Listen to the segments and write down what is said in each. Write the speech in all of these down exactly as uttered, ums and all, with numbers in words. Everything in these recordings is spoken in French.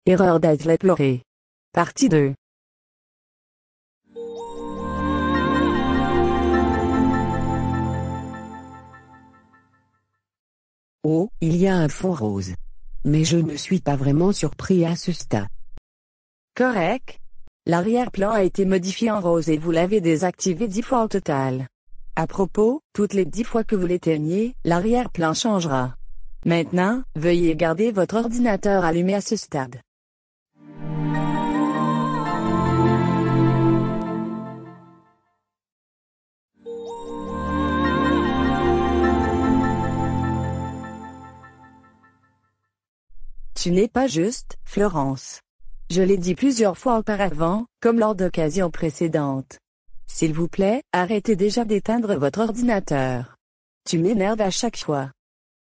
Erreur d'être déplorée. Partie deux. Oh, il y a un fond rose. Mais je ne suis pas vraiment surpris à ce stade. Correct. L'arrière-plan a été modifié en rose et vous l'avez désactivé dix fois au total. À propos, toutes les dix fois que vous l'éteignez, l'arrière-plan changera. Maintenant, veuillez garder votre ordinateur allumé à ce stade. Tu n'es pas juste, Florence. Je l'ai dit plusieurs fois auparavant, comme lors d'occasions précédentes. S'il vous plaît, arrêtez déjà d'éteindre votre ordinateur. Tu m'énerves à chaque fois.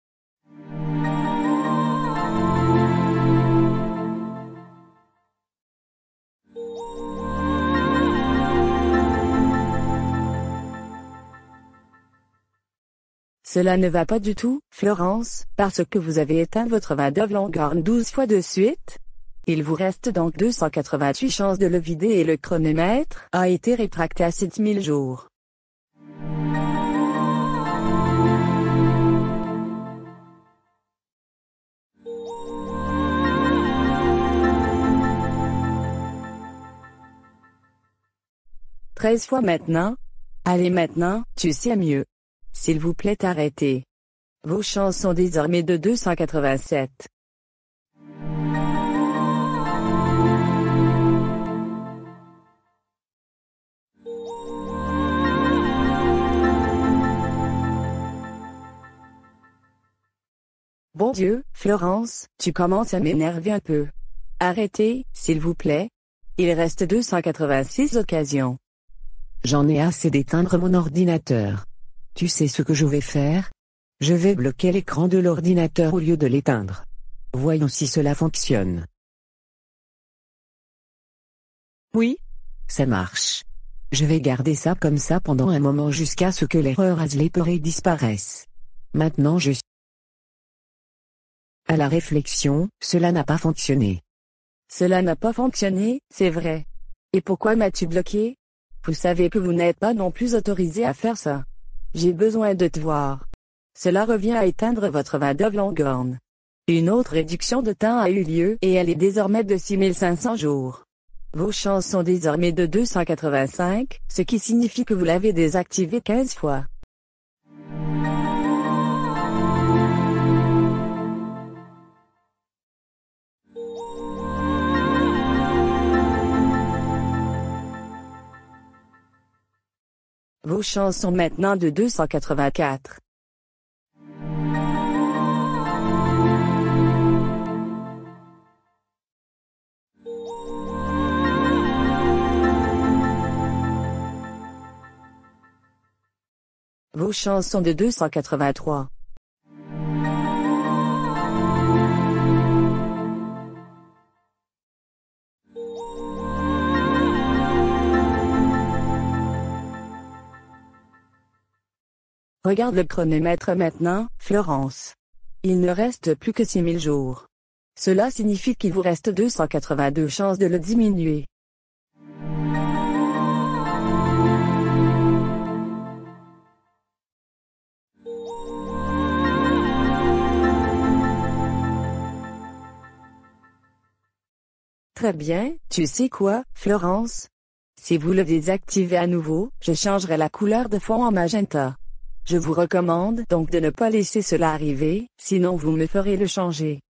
Cela ne va pas du tout, Florence, parce que vous avez éteint votre Main-d'œuvre Longhorn douze fois de suite. Il vous reste donc deux cent quatre-vingt-huit chances de le vider et le chronomètre a été rétracté à sept mille jours. treize fois maintenant. Allez maintenant, tu sais mieux. S'il vous plaît arrêtez. Vos chances sont désormais de deux cent quatre-vingt-sept. Bon Dieu, Florence, tu commences à m'énerver un peu. Arrêtez, s'il vous plaît. Il reste deux cent quatre-vingt-six occasions. J'en ai assez d'éteindre mon ordinateur. Tu sais ce que je vais faire? Je vais bloquer l'écran de l'ordinateur au lieu de l'éteindre. Voyons si cela fonctionne. Oui, ça marche. Je vais garder ça comme ça pendant un moment jusqu'à ce que l'erreur Asleperé disparaisse. Maintenant je suis... À la réflexion, cela n'a pas fonctionné. Cela n'a pas fonctionné, c'est vrai. Et pourquoi m'as-tu bloqué? Vous savez que vous n'êtes pas non plus autorisé à faire ça. J'ai besoin de te voir. Cela revient à éteindre votre Main-d'œuvre Longhorn. Une autre réduction de temps a eu lieu et elle est désormais de six mille cinq cents jours. Vos chances sont désormais de deux cent quatre-vingt-cinq, ce qui signifie que vous l'avez désactivé quinze fois. Vos chances sont maintenant de deux cent quatre-vingt-quatre. Vos chances sont de deux cent quatre-vingt-trois. Regarde le chronomètre maintenant, Florence. Il ne reste plus que six mille jours. Cela signifie qu'il vous reste deux cent quatre-vingt-deux chances de le diminuer. Très bien, tu sais quoi, Florence? Si vous le désactivez à nouveau, je changerai la couleur de fond en magenta. Je vous recommande donc de ne pas laisser cela arriver, sinon vous me ferez le changer.